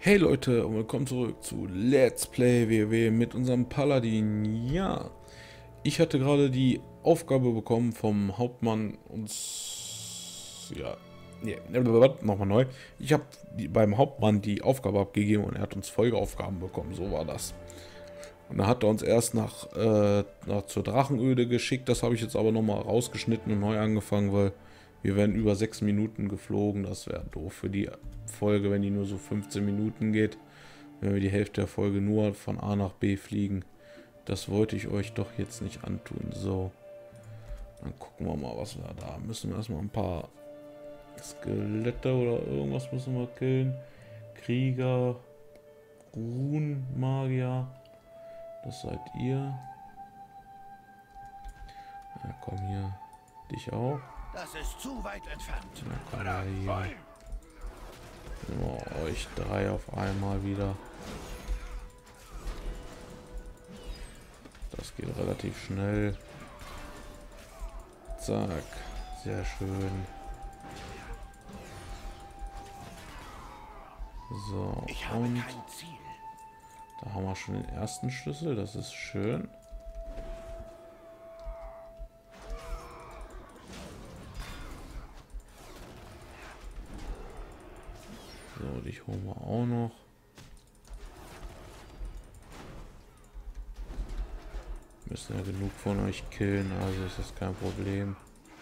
Hey Leute und willkommen zurück zu Let's Play WoW mit unserem Paladin. Ja, ich hatte gerade die Aufgabe bekommen vom Hauptmann uns... Ja, nee, nochmal neu. Ich habe beim Hauptmann die Aufgabe abgegeben und er hat uns Folgeaufgaben bekommen, so war das. Und dann hat er uns erst nach zur Drachenöde geschickt, das habe ich jetzt aber nochmal rausgeschnitten und neu angefangen, weil wir werden über 6 Minuten geflogen, das wäre doof für die Folge, wenn die nur so 15 Minuten geht. Wenn wir die Hälfte der Folge nur von A nach B fliegen. Das wollte ich euch doch jetzt nicht antun. So, dann gucken wir mal, was wir da haben. Müssen wir erstmal ein paar Skelette oder irgendwas müssen wir killen. Krieger, Runenmagier. Das seid ihr. Ja, komm hier. Dich auch. Das ist zu weit entfernt. Ja, komm mal hier. Oh, euch drei auf einmal wieder. Das geht relativ schnell. Zack. Sehr schön. So, Ich habe und kein Ziel. da haben wir schon den ersten Schlüssel. Das ist schön. So, dich holen wir auch noch. Müssen ja genug von euch killen, also ist das kein Problem.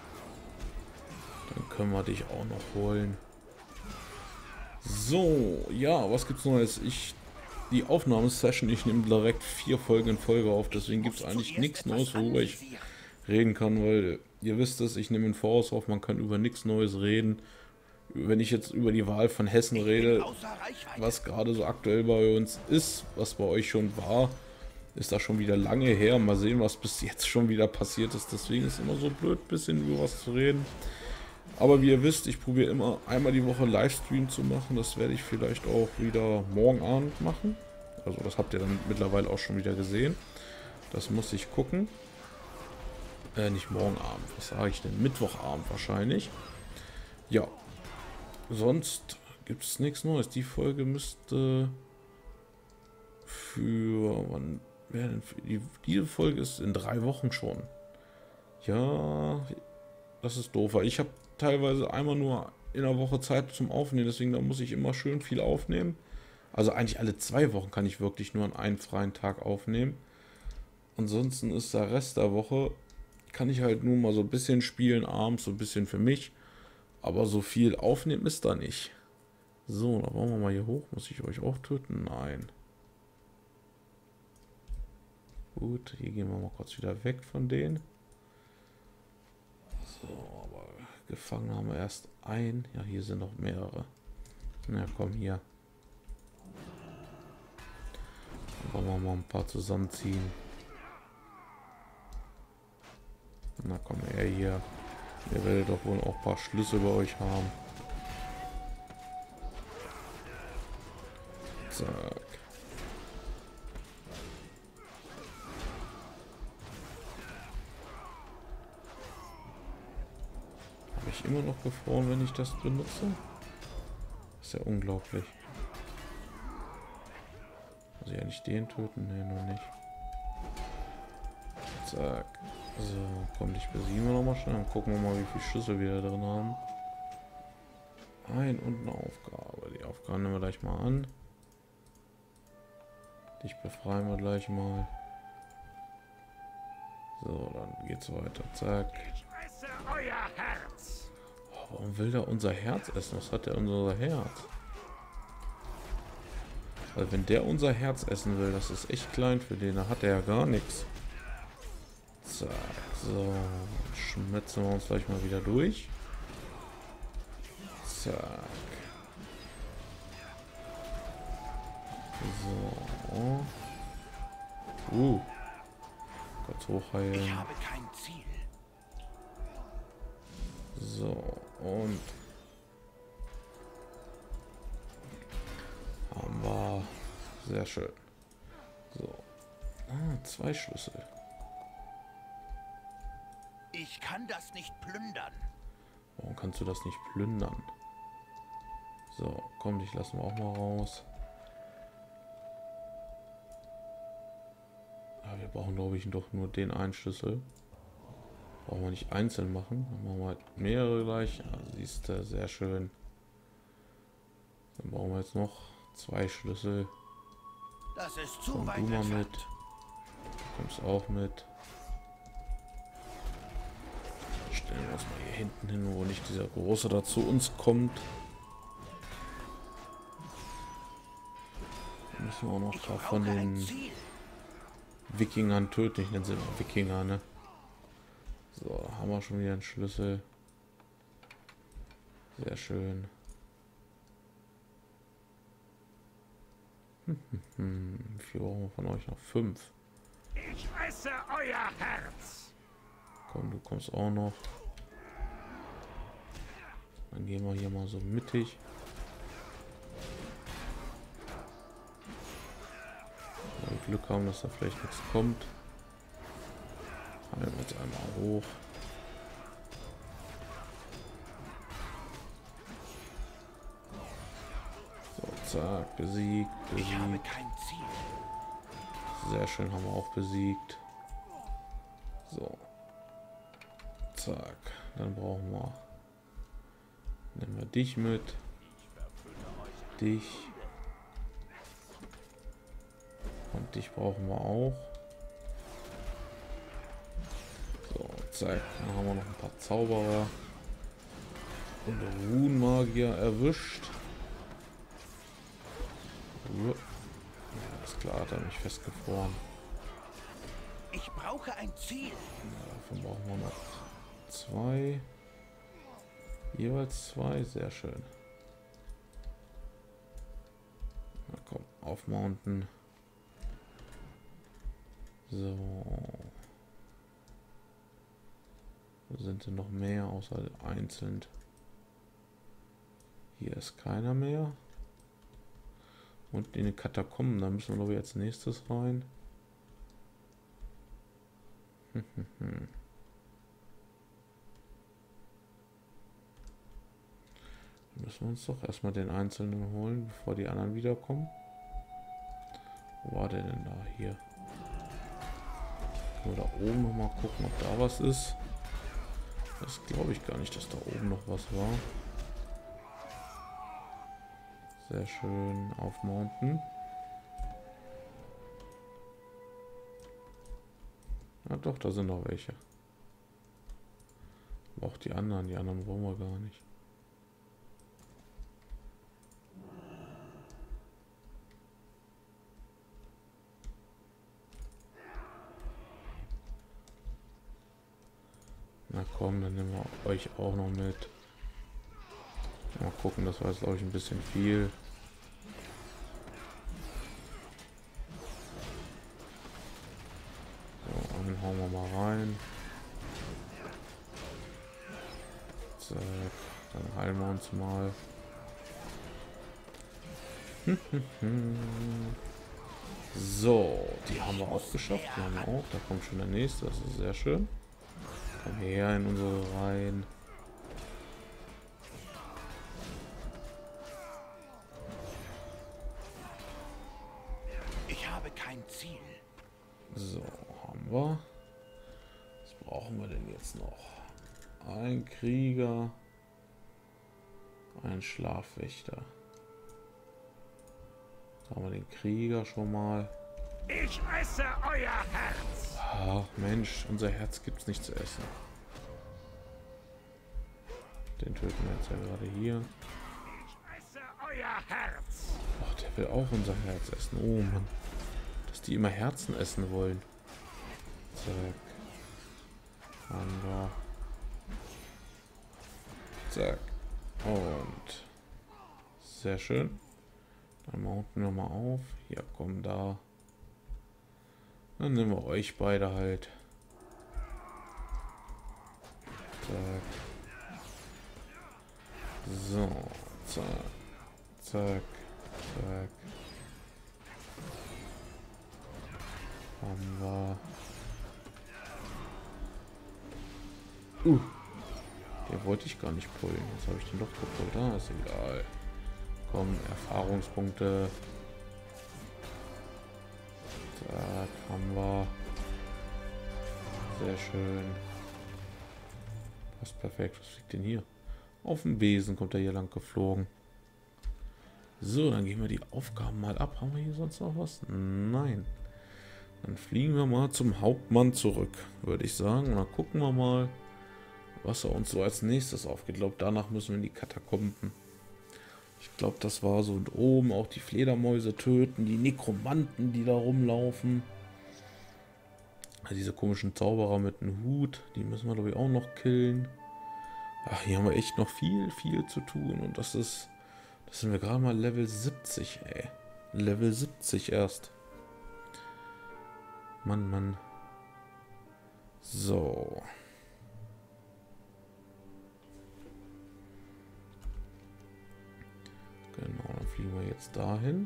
Dann können wir dich auch noch holen. So, ja, was gibt's Neues? Die Aufnahmesession, ich nehme direkt 4 Folgen in Folge auf, deswegen gibt es eigentlich nichts Neues, worüber ich reden kann, weil ihr wisst es, ich nehme in Voraus auf, man kann über nichts Neues reden. Wenn ich jetzt über die Wahl von Hessen rede, was gerade so aktuell bei uns ist, was bei euch schon war, ist das schon wieder lange her. Mal sehen, was bis jetzt schon wieder passiert ist. Deswegen ist es immer so blöd, ein bisschen über was zu reden. Aber wie ihr wisst, ich probiere immer einmal die Woche Livestream zu machen. Das werde ich vielleicht auch wieder morgen Abend machen. Also das habt ihr dann mittlerweile auch schon wieder gesehen. Das muss ich gucken. Nicht morgen Abend, was sage ich denn? Mittwochabend wahrscheinlich. Ja, sonst gibt es nichts Neues. Die Folge müsste für... Wann wäre denn diese Folge ist in 3 Wochen schon. Ja, das ist doof, weil ich habe teilweise einmal nur in der Woche Zeit zum Aufnehmen, deswegen da muss ich immer schön viel aufnehmen. Also eigentlich alle 2 Wochen kann ich wirklich nur an einem freien Tag aufnehmen. Ansonsten ist der Rest der Woche, kann ich halt nur mal so ein bisschen spielen, abends so ein bisschen für mich. Aber so viel aufnehmen ist da nicht. So, dann wollen wir mal hier hoch. Muss ich euch auch töten? Nein. Gut, hier gehen wir mal kurz wieder weg von denen. So, aber gefangen haben wir erst einen. Ja, hier sind noch mehrere. Na komm, hier. Dann wollen wir mal ein paar zusammenziehen. Na komm her hier. Ihr werdet doch wohl auch ein paar Schlüssel bei euch haben. Zack. Habe ich immer noch gefroren, wenn ich das benutze? Ist ja unglaublich. Muss ich eigentlich den töten? Ne, noch nicht. Zack. So, komm, dich besiegen wir nochmal schnell. Dann gucken wir mal, wie viele Schlüssel wir da drin haben. Ein und eine Aufgabe. Die Aufgabe nehmen wir gleich mal an. Dich befreien wir gleich mal. So, dann geht's weiter. Zack. Ich esse euer Herz. Oh, warum will der unser Herz essen? Was hat der unser Herz? Also wenn der unser Herz essen will, das ist echt klein für den. Da hat er ja gar nichts. Zack. So, schmetzen wir uns gleich mal wieder durch. Zack. So. Kurz hochheilen. Ich habe kein Ziel. So, und haben wir. Sehr schön. So. 2 Schlüssel. Ich kann das nicht plündern. Warum kannst du das nicht plündern? So, komm, dich lassen wir auch mal raus. brauchen, glaube ich, doch nur den einen Schlüssel. Brauchen wir nicht einzeln machen. Dann machen wir halt mehrere gleich. Ja, siehst du, sehr schön. Dann brauchen wir jetzt noch 2 Schlüssel. Das ist zu Komm weit du mal entfernt. mit. Du kommst auch mit. Stellen wir uns mal hier hinten hin, wo nicht dieser Große da zu uns kommt. Dann müssen wir auch noch Ich da brauche von ein den Ziel. Wikingern töten. Ich nenne sie immer Wikinger, ne? So, haben wir schon wieder einen Schlüssel. Sehr schön. Wie viel brauchen wir von euch noch? 5. Ich esse euer Herz. Komm, du kommst auch noch. Dann gehen wir hier mal so mittig. Wenn wir Glück haben, dass da vielleicht nichts kommt. Halten wir jetzt einmal hoch. So, zack, besiegt, Ich habe besiegt. kein Ziel. Sehr schön, haben wir auch besiegt. So. Zack. Dann brauchen wir. Nehmen wir dich mit. Dich. Und dich brauchen wir auch. So, zack. Dann haben wir noch ein paar Zauberer. Und Runenmagier erwischt. Ja, ist klar, hat er mich festgefroren. Ich brauche ein Ziel. Davon brauchen wir noch 2. Jeweils 2, sehr schön. Na komm, aufmounten. So. Wo sind denn noch mehr, außer einzeln? Hier ist keiner mehr. Und in den Katakomben, da müssen wir glaube ich als nächstes rein. Müssen wir uns doch erstmal den einzelnen holen, bevor die anderen wiederkommen. Wo war der denn da? Hier. Können wir da oben noch mal gucken, ob da was ist. Das glaube ich gar nicht, dass da oben noch was war. Sehr schön aufmounten. Ja doch, da sind noch welche. Aber auch die anderen wollen wir gar nicht. Na komm, dann nehmen wir euch auch noch mit. Mal gucken, das war jetzt glaube ich ein bisschen viel. So, einen hauen wir mal rein. Zack, dann heilen wir uns mal. So, die haben wir auch geschafft. Die haben wir auch. Da kommt schon der nächste. Das ist sehr schön. Komm her in unsere Reihen. Ich habe kein Ziel. So, haben wir. Was brauchen wir denn jetzt noch? Ein Krieger. Ein Schlafwächter. Da haben wir den Krieger schon mal. Ich esse euer Herz. Ach Mensch, unser Herz gibt's nicht zu essen. Den töten wir jetzt ja gerade hier. Ich esse euer Herz. Ach, der will auch unser Herz essen. Oh Mann. Dass die immer Herzen essen wollen. Zack. Haben wir. Zack. Und. Sehr schön. Dann mounten wir mal auf. Hier, komm da. Dann nehmen wir euch beide halt. Zack. So. Zack. Zack. Zack. Haben wir. Den wollte ich gar nicht pullen. Jetzt habe ich den doch gepullt. Ah, ist egal. Komm, Erfahrungspunkte. Zack, haben wir. Sehr schön. Passt perfekt. Was fliegt denn hier? Auf dem Besen kommt er hier lang geflogen. So, dann gehen wir die Aufgaben mal ab. Haben wir hier sonst noch was? Nein. Dann fliegen wir mal zum Hauptmann zurück, würde ich sagen. Und dann gucken wir mal, was er uns so als nächstes aufgeht. Ich glaube, danach müssen wir in die Katakomben. Ich glaube, das war so. Und oben auch die Fledermäuse töten, die Nekromanten, die da rumlaufen. Also diese komischen Zauberer mit einem Hut, die müssen wir, glaube ich, auch noch killen. Ach, hier haben wir echt noch viel zu tun. Und das sind wir gerade mal Level 70, ey. Level 70 erst. Mann. So. Genau, dann fliegen wir jetzt dahin.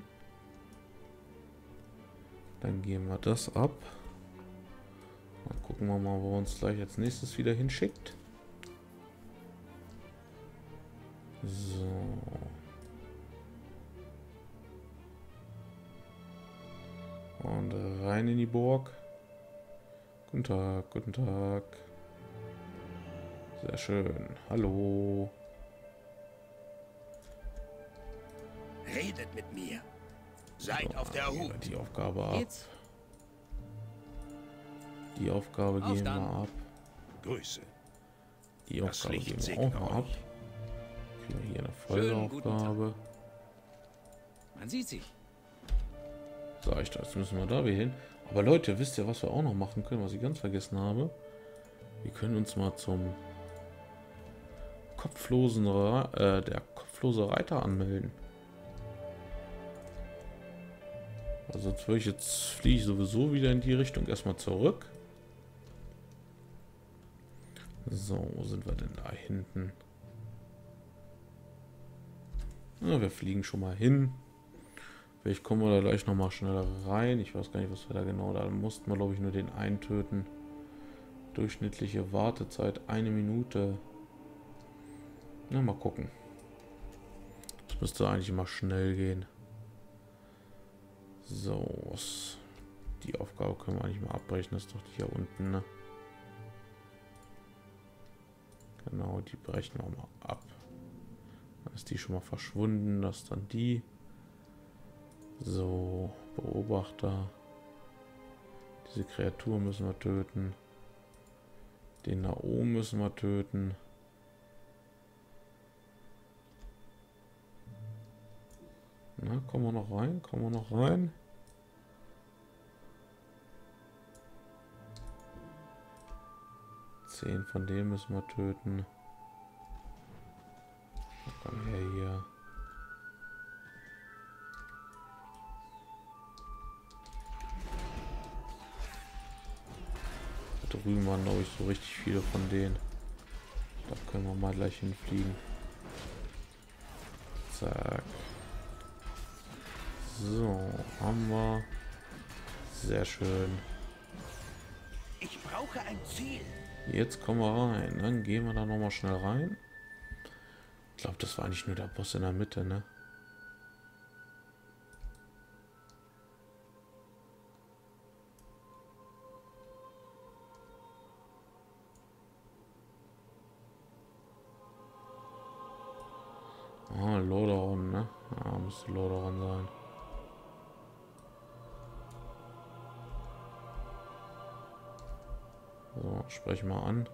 Dann gehen wir das ab. Dann gucken wir mal, wo er uns gleich als nächstes wieder hinschickt. So. Und rein in die Burg. Guten Tag, guten Tag. Sehr schön. Hallo. Redet mit mir. Seid auf der Hut. Die Aufgabe ab. Geht's? Die Aufgabe Auf gehen dann. wir ab. Grüße. Die Das Aufgabe Licht geben wir segne auch mal ab. euch. Kriegen wir hier eine Schönen guten Folgeaufgabe. Man sieht sich. Sag ich doch, jetzt müssen wir da wieder hin. Aber Leute, wisst ihr, was wir auch noch machen können, was ich ganz vergessen habe? Wir können uns mal zum der kopflose Reiter anmelden. Also jetzt fliege ich sowieso wieder in die Richtung erstmal zurück. So, wo sind wir denn da hinten? Ja, wir fliegen schon mal hin. Vielleicht kommen wir da gleich noch mal schneller rein. Ich weiß gar nicht, was wir da genau... Da mussten wir, glaube ich, nur den einen töten. Durchschnittliche Wartezeit 1 Minute. Na, mal gucken. Das müsste eigentlich immer schnell gehen. So, die Aufgabe können wir eigentlich mal abbrechen. Das ist doch die hier unten, ne? Genau, die brechen wir mal ab. Dann ist die schon mal verschwunden. Das ist dann die. So, Beobachter. Diese Kreatur müssen wir töten. Den da oben müssen wir töten. Na, kommen wir noch rein? Kommen wir noch rein? Zehn von denen müssen wir töten. Na, komm her hier. Da drüben waren, glaube ich, so richtig viele von denen. Da können wir mal gleich hinfliegen. Zack. So, haben wir. Sehr schön. Ich brauche ein Ziel. Jetzt kommen wir rein. Dann gehen wir da nochmal schnell rein. Ich glaube, das war eigentlich nur der Boss in der Mitte, ne? Ah, Lordaeron, ne? Ah, müsste Lordaeron sein. So, sprech mal an.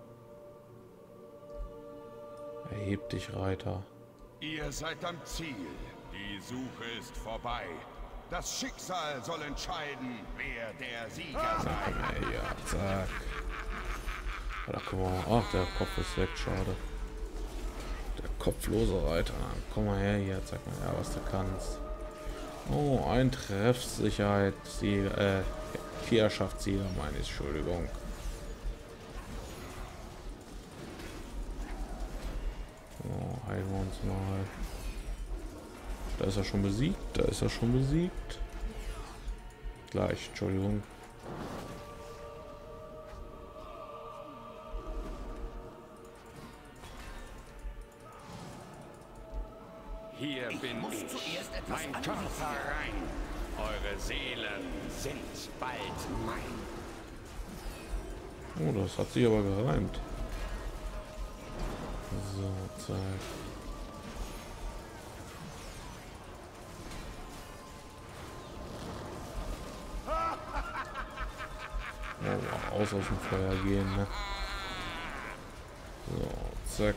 Erheb dich, Reiter. Ihr seid am Ziel. Die Suche ist vorbei. Das Schicksal soll entscheiden, wer der Sieger sei. Ey, ja, zack. Da guck mal. Ach, der Kopf ist weg, schade. Der kopflose Reiter. Komm mal her hier, zeig mal ja, was du kannst. Oh, ein Treffsicherheitssieg, Vierschaftsieger, meine ich, Entschuldigung. So, heilen wir uns mal. Da ist er schon besiegt, da ist er schon besiegt. Gleich, Entschuldigung. Hier bin muss ich. zuerst etwas Mein anderes Körper rein. Eure Seelen sind bald mein. Oh, das hat sich aber gereimt. So, zack. Oh, aus dem Feuer gehen, ne? So, zack.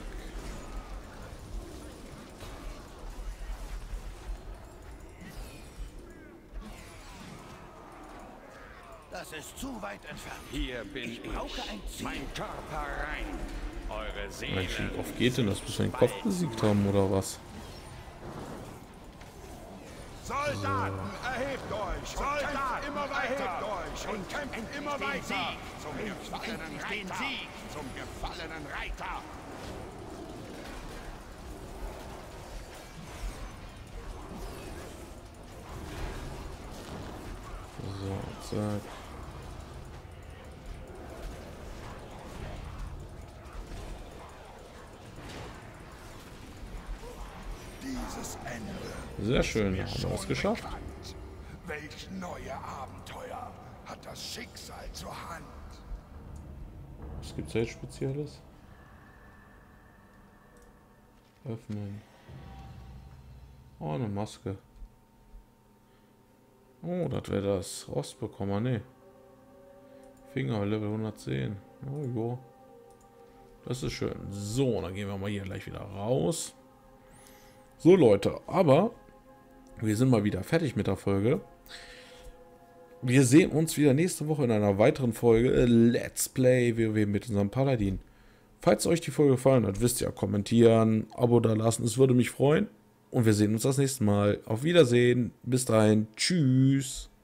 Das ist zu weit entfernt. Hier bin ich. Brauche ein Ziel. Mein Körper rein. Eure Seele. Mensch, wie oft geht denn das, bis wir den Kopf besiegt haben, oder was? Soldaten, erhebt euch! Soldaten, immer weiter! Erhebt euch und kämpft immer weiter! Zum gefallenen Reiter! Zum gefallenen Reiter! So, zack. Dieses Ende. Sehr schön, haben wir es geschafft. Welch neue Abenteuer hat das Schicksal zur Hand? Was gibt's da jetzt Spezielles? Öffnen. Oh, eine Maske. Oh, das wäre das Rostbekommen, ne? Finger, Level 110. Oh, jo. Das ist schön. So, dann gehen wir mal hier gleich wieder raus. So, Leute, aber wir sind mal wieder fertig mit der Folge. Wir sehen uns wieder nächste Woche in einer weiteren Folge Let's Play WoW mit unserem Paladin. Falls euch die Folge gefallen hat, wisst ihr, kommentieren, Abo da lassen, es würde mich freuen. Und wir sehen uns das nächste Mal. Auf Wiedersehen. Bis dahin. Tschüss.